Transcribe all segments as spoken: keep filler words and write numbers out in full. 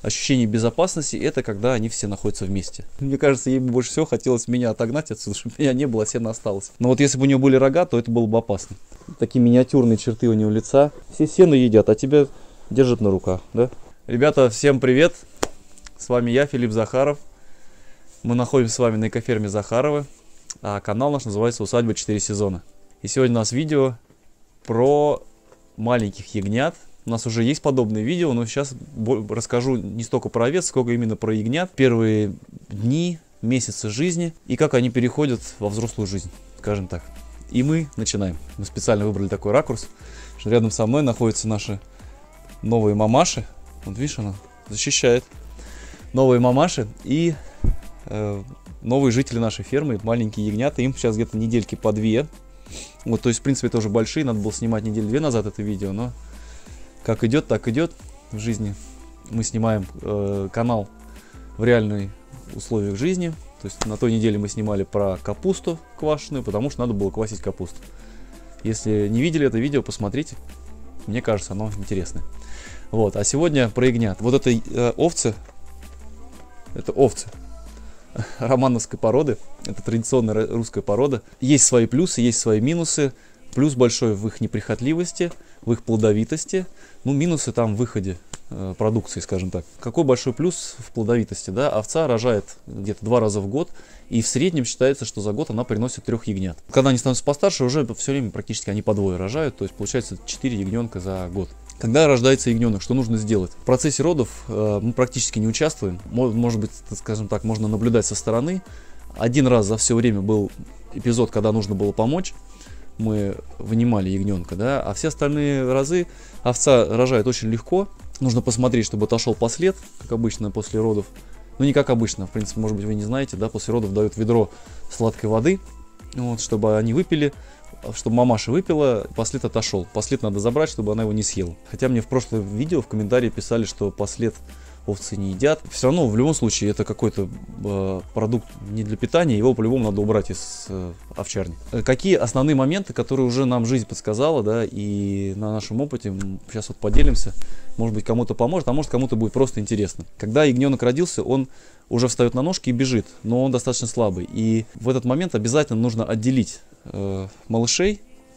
ощущение безопасности — это когда они все находятся вместе. Мне кажется, ей больше всего хотелось меня отогнать отсюда, чтобы меня не было, а сено осталось. Но вот если бы у нее были рога, то это было бы опасно. Такие миниатюрные черты у него лица. Все сено едят, а тебя держат на руках, да? Ребята, всем привет! С вами я, Филипп Захаров. Мы находимся с вами на экоферме Захаровы, а канал наш называется «Усадьба четыре сезона». И сегодня у нас видео про маленьких ягнят. У нас уже есть подобные видео, но сейчас расскажу не столько про овец, сколько именно про ягнят. Первые дни, месяцы жизни и как они переходят во взрослую жизнь, скажем так. И мы начинаем. Мы специально выбрали такой ракурс, что рядом со мной находятся наши новые мамаши. Вот видишь, она защищает. Новые мамаши и э, новые жители нашей фермы, маленькие ягнята. Им сейчас где-то недельки по две. Вот, то есть, в принципе, тоже большие. Надо было снимать недели две назад это видео, но как идет, так идет в жизни. Мы снимаем э, канал в реальных условиях жизни. То есть на той неделе мы снимали про капусту квашеную, потому что надо было квасить капусту. Если не видели это видео, посмотрите. Мне кажется, оно интересное. Вот, а сегодня про ягнят. Вот это э, овцы. Это овцы романовской породы. Это традиционная русская порода. Есть свои плюсы, есть свои минусы. Плюс большой в их неприхотливости, в их плодовитости. Ну, минусы там в выходе э, продукции, скажем так. Какой большой плюс в плодовитости, да? Овца рожает где-то два раза в год, и в среднем считается, что за год она приносит трех ягнят. Когда они становятся постарше, уже все время практически они по двое рожают, то есть получается четыре ягненка за год. Когда рождается ягненок, что нужно сделать? В процессе родов э, мы практически не участвуем. Может быть, скажем так, можно наблюдать со стороны. Один раз за все время был эпизод, когда нужно было помочь. Мы вынимали ягненка, да, а все остальные разы овца рожает очень легко. Нужно посмотреть, чтобы отошел послед, как обычно после родов. Ну, не как обычно, в принципе, может быть, вы не знаете, да, после родов дают ведро сладкой воды, вот, чтобы они выпили, чтобы мамаша выпила, послед отошел. Послед надо забрать, чтобы она его не съела. Хотя мне в прошлом видео в комментарии писали, что послед овцы не едят. Все равно, в любом случае, это какой-то э, продукт не для питания, его по-любому надо убрать из э, овчарни. Какие основные моменты, которые уже нам жизнь подсказала, да, и на нашем опыте, сейчас вот поделимся, может быть, кому-то поможет, а может, кому-то будет просто интересно. Когда ягненок родился, он уже встает на ножки и бежит, но он достаточно слабый, и в этот момент обязательно нужно отделить э, малышей,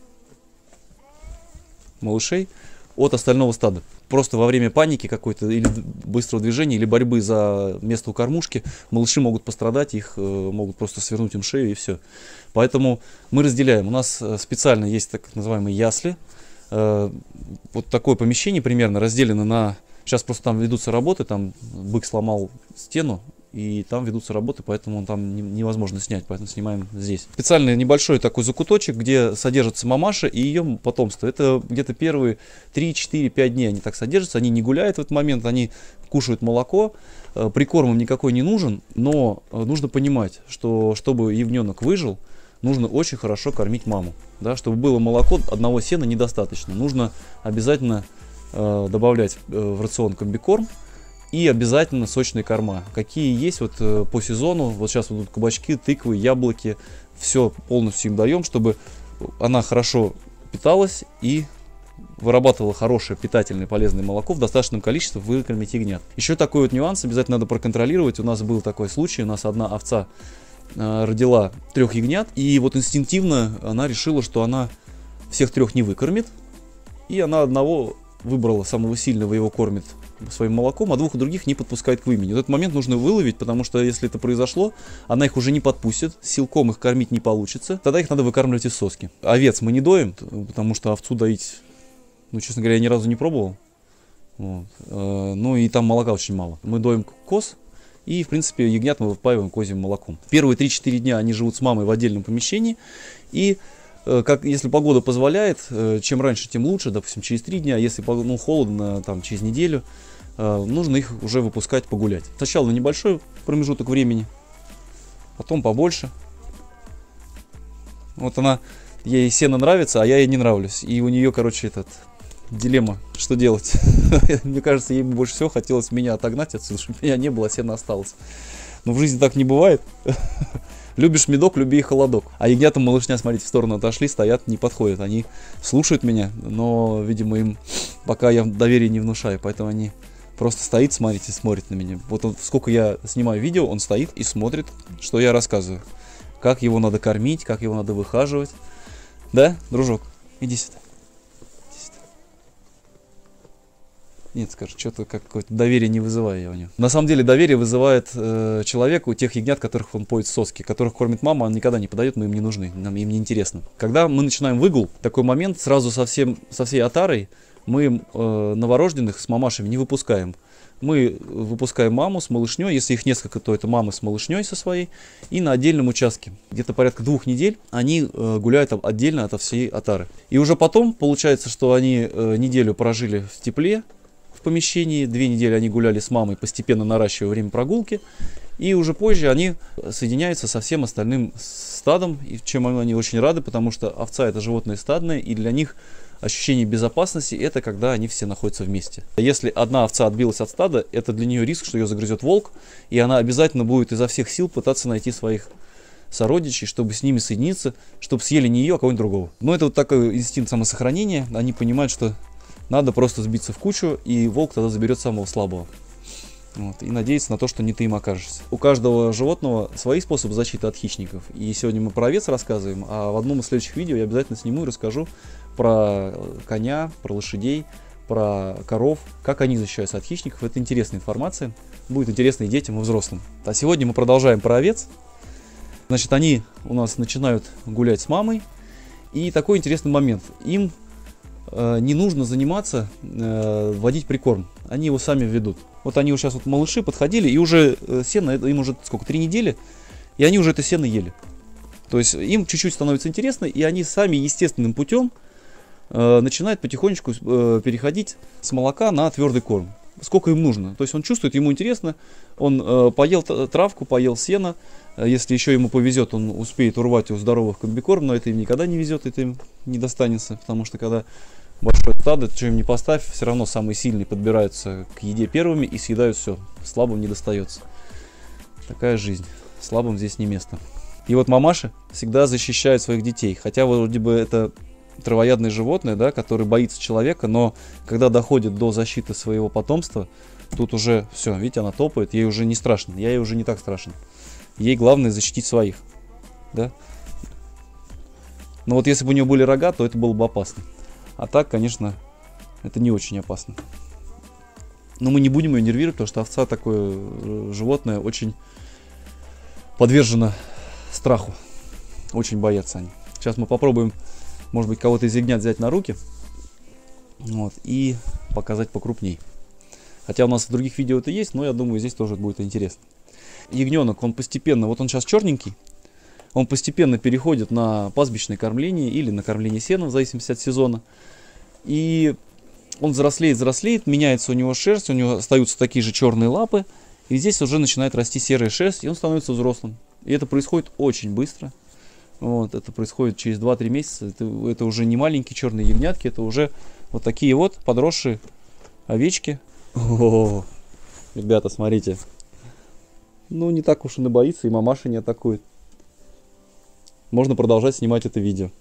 малышей от остального стада. Просто во время паники какой-то или быстрого движения, или борьбы за место у кормушки малыши могут пострадать, их э, могут просто свернуть им шею и все. Поэтому мы разделяем. У нас специально есть так называемые ясли. Э, вот такое помещение примерно разделено на... Сейчас просто там ведутся работы, там бык сломал стену, и там ведутся работы, поэтому он там не, невозможно снять, поэтому снимаем здесь. Специальный небольшой такой закуточек, где содержится мамаша и ее потомство. Это где-то первые три, четыре, пять дней они так содержатся, они не гуляют в этот момент, они кушают молоко, прикорм им никакой не нужен, но нужно понимать, что чтобы ягненок выжил, нужно очень хорошо кормить маму. Да, чтобы было молоко, одного сена недостаточно, нужно обязательно э, добавлять в рацион комбикорм. И обязательно сочные корма. Какие есть вот э, по сезону. Вот сейчас вот тут кабачки, тыквы, яблоки. Все полностью им даем, чтобы она хорошо питалась и вырабатывала хорошее, питательное, полезное молоко в достаточном количестве, выкормить ягнят. Еще такой вот нюанс обязательно надо проконтролировать. У нас был такой случай. У нас одна овца э, родила трех ягнят. И вот инстинктивно она решила, что она всех трех не выкормит. И она одного выбрала, самого сильного, его кормит своим молоком, а двух других не подпускает к вымени. В этот момент нужно выловить, потому что если это произошло, она их уже не подпустит, силком их кормить не получится, тогда их надо выкармливать из соски. Овец мы не доим, потому что овцу доить, ну, честно говоря, я ни разу не пробовал. Вот. Ну и там молока очень мало. Мы доим коз, и, в принципе, ягнят мы выпаиваем козьим молоком. Первые три-четыре дня они живут с мамой в отдельном помещении, и как, если погода позволяет, чем раньше, тем лучше, допустим, через три дня, если ну, холодно, там, через неделю, нужно их уже выпускать погулять. Сначала на небольшой промежуток времени, потом побольше. Вот она, ей сено нравится, а я ей не нравлюсь. И у нее, короче, этот дилемма, что делать. Мне кажется, ей больше всего хотелось меня отогнать отсюда, чтобы меня не было, а сено осталось. Но в жизни так не бывает. Любишь медок, люби и холодок. А ягнята малышня, смотрите, в сторону отошли, стоят, не подходят. Они слушают меня, но, видимо, им пока я доверия не внушаю, поэтому они Просто стоит, смотрите, смотрит на меня. Вот он, сколько я снимаю видео, он стоит и смотрит, что я рассказываю. Как его надо кормить, как его надо выхаживать. Да, дружок? Иди сюда. Иди сюда. Нет, скажи, что-то какое-то доверие не вызываю я у него. На самом деле доверие вызывает э, человек у тех ягнят, которых он поет соски, которых кормит мама, он никогда не подает, мы им не нужны, нам им не интересно. Когда мы начинаем выгул, такой момент, сразу со, всем, со всей отарой мы э, новорожденных с мамашами не выпускаем. Мы выпускаем маму с малышней, если их несколько, то это мамы с малышней со своей, и на отдельном участке. Где-то порядка двух недель они э, гуляют отдельно от всей отары. И уже потом получается, что они э, неделю прожили в тепле, в помещении, две недели они гуляли с мамой, постепенно наращивая время прогулки, и уже позже они соединяются со всем остальным стадом, и чем они очень рады, потому что овца это животное стадное, и для них ощущение безопасности это когда они все находятся вместе. Если одна овца отбилась от стада, это для нее риск, что ее загрызет волк, и она обязательно будет изо всех сил пытаться найти своих сородичей, чтобы с ними соединиться, чтобы съели не ее, а кого-нибудь другого. Но это вот такой инстинкт самосохранения, они понимают, что надо просто сбиться в кучу, и волк тогда заберет самого слабого. Вот, и надеяться на то, что не ты им окажешься. У каждого животного свои способы защиты от хищников. И сегодня мы про овец рассказываем, а в одном из следующих видео я обязательно сниму и расскажу про коня, про лошадей, про коров, как они защищаются от хищников. Это интересная информация, будет интересно и детям, и взрослым. А сегодня мы продолжаем про овец. Значит, они у нас начинают гулять с мамой. И такой интересный момент. Им э, не нужно заниматься, э, вводить прикорм. Они его сами ведут. Вот они вот сейчас вот малыши подходили, и уже э, сено, им уже сколько, три недели, и они уже это сено ели. То есть им чуть-чуть становится интересно, и они сами естественным путем э, начинают потихонечку э, переходить с молока на твердый корм. Сколько им нужно. То есть он чувствует, ему интересно, он э, поел травку, поел сено. Если еще ему повезет, он успеет урвать у здоровых комбикорм, но это им никогда не везет, это им не достанется, потому что когда большое стадо, что им не поставь, все равно самые сильные подбираются к еде первыми и съедают все. Слабым не достается. Такая жизнь. Слабым здесь не место. И вот мамаши всегда защищают своих детей. Хотя вроде бы это травоядное животное, да, которое боится человека, но когда доходит до защиты своего потомства, тут уже все, видите, она топает, ей уже не страшно, я ей уже не так страшен. Ей главное защитить своих. Да? Но вот если бы у нее были рога, то это было бы опасно. А так, конечно, это не очень опасно. Но мы не будем ее нервировать, потому что овца такое животное очень подвержено страху. Очень боятся они. Сейчас мы попробуем, может быть, кого-то из ягнят взять на руки. Вот, и показать покрупней. Хотя у нас в других видео это есть, но я думаю, здесь тоже будет интересно. Ягненок, он постепенно, вот он сейчас черненький, он постепенно переходит на пастбищное кормление или на кормление сеном, в зависимости от сезона. И он взрослеет, взрослеет, меняется у него шерсть, у него остаются такие же черные лапы. И здесь уже начинает расти серая шерсть, и он становится взрослым. И это происходит очень быстро. Вот, это происходит через два-три месяца. Это, это уже не маленькие черные ягнятки, это уже вот такие вот подросшие овечки. О-о-о. Ребята, смотрите. Ну, не так уж он и боится, и мамаша не атакует. Можно продолжать снимать это видео.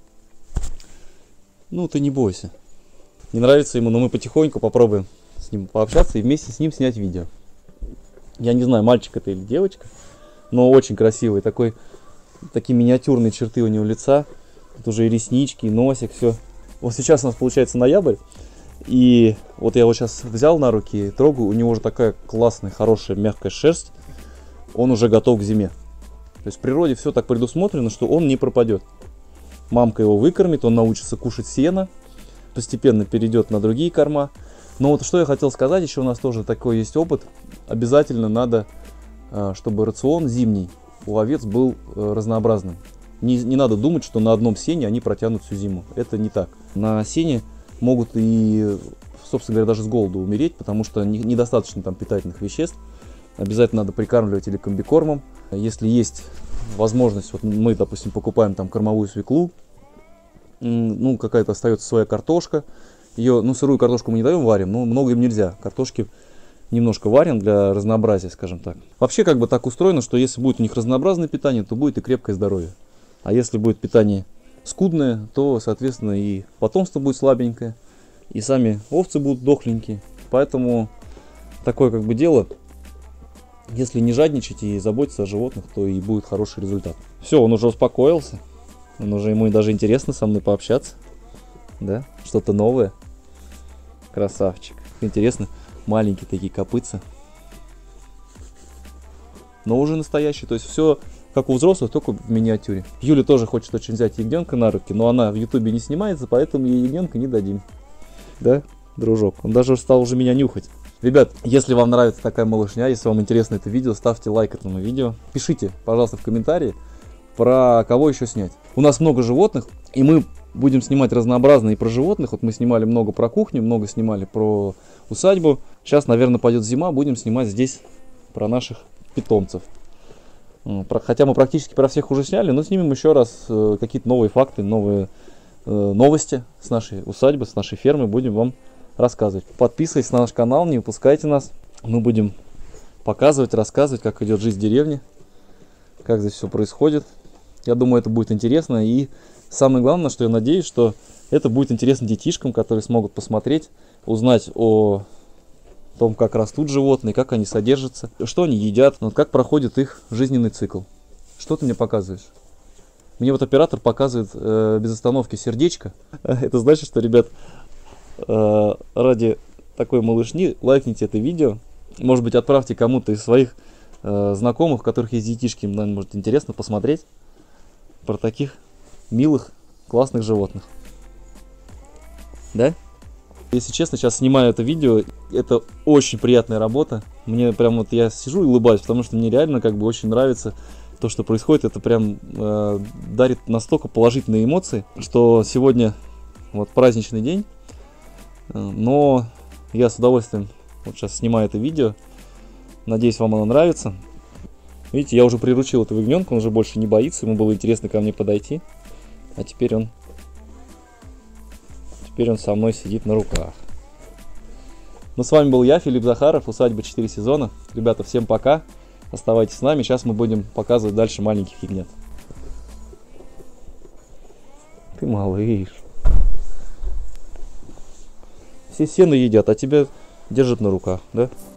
Ну, ты не бойся. Не нравится ему, но мы потихоньку попробуем с ним пообщаться и вместе с ним снять видео. Я не знаю, мальчик это или девочка, но очень красивый. Такой, такие миниатюрные черты у него лица. Тут уже и реснички, и носик, все. Вот сейчас у нас получается ноябрь. И вот я его сейчас взял на руки, трогаю. У него уже такая классная, хорошая, мягкая шерсть. Он уже готов к зиме. То есть в природе все так предусмотрено, что он не пропадет. Мамка его выкормит, он научится кушать сено, постепенно перейдет на другие корма. Но вот что я хотел сказать, еще у нас тоже такой есть опыт. Обязательно надо, чтобы рацион зимний у овец был разнообразным. Не, не надо думать, что на одном сене они протянут всю зиму. Это не так. На сене могут и, собственно говоря, даже с голоду умереть, потому что недостаточно там питательных веществ. Обязательно надо прикармливать или комбикормом. Если есть возможность, вот мы, допустим, покупаем там кормовую свеклу, ну, какая-то остается своя картошка. Ее, ну, сырую картошку мы не даем, варим, но много им нельзя. Картошки немножко варим для разнообразия, скажем так. Вообще, как бы так устроено, что если будет у них разнообразное питание, то будет и крепкое здоровье. А если будет питание скудное, то, соответственно, и потомство будет слабенькое, и сами овцы будут дохленькие. Поэтому такое как бы дело. Если не жадничать и заботиться о животных, то и будет хороший результат. Все, он уже успокоился. Он уже, ему даже интересно со мной пообщаться. Да, что-то новое. Красавчик. Интересно, маленькие такие копытца. Но уже настоящий. То есть все как у взрослых, только в миниатюре. Юля тоже хочет очень взять ягненка на руки, но она в ютубе не снимается, поэтому ей ягненка не дадим. Да, дружок? Он даже стал уже меня нюхать. Ребят, если вам нравится такая малышня, если вам интересно это видео, ставьте лайк этому видео. Пишите, пожалуйста, в комментарии, про кого еще снять. У нас много животных, и мы будем снимать разнообразно и про животных. Вот мы снимали много про кухню, много снимали про усадьбу. Сейчас, наверное, пойдет зима, будем снимать здесь про наших питомцев. Хотя мы практически про всех уже сняли, но снимем еще раз какие-то новые факты, новые новости с нашей усадьбы, с нашей фермы. Будем вам рассказывать. Подписывайтесь на наш канал, не упускайте нас. Мы будем показывать, рассказывать, как идет жизнь в деревне, как здесь все происходит. Я думаю, это будет интересно. И самое главное, что я надеюсь, что это будет интересно детишкам, которые смогут посмотреть, узнать о том, как растут животные, как они содержатся, что они едят, вот как проходит их жизненный цикл. Что ты мне показываешь? Мне вот оператор показывает э, без остановки сердечко. Это значит, что, ребят, э, ради такой малышни лайкните это видео. Может быть, отправьте кому-то из своих э, знакомых, у которых есть детишки, им, наверное, может интересно посмотреть про таких милых, классных животных. Да? Если честно, сейчас снимаю это видео, это очень приятная работа. Мне прям вот я сижу и улыбаюсь, потому что мне реально как бы очень нравится то, что происходит. Это прям э, дарит настолько положительные эмоции, что сегодня вот праздничный день, но я с удовольствием вот сейчас снимаю это видео. Надеюсь, вам оно нравится. Видите, я уже приручил этого ягненка, он уже больше не боится, ему было интересно ко мне подойти, а теперь он Теперь он со мной сидит на руках. Ну, с вами был я, Филипп Захаров, усадьба четыре сезона. Ребята, всем пока. Оставайтесь с нами. Сейчас мы будем показывать дальше маленьких ягнят. Ты малыш. Все сено едят, а тебя держат на руках, да?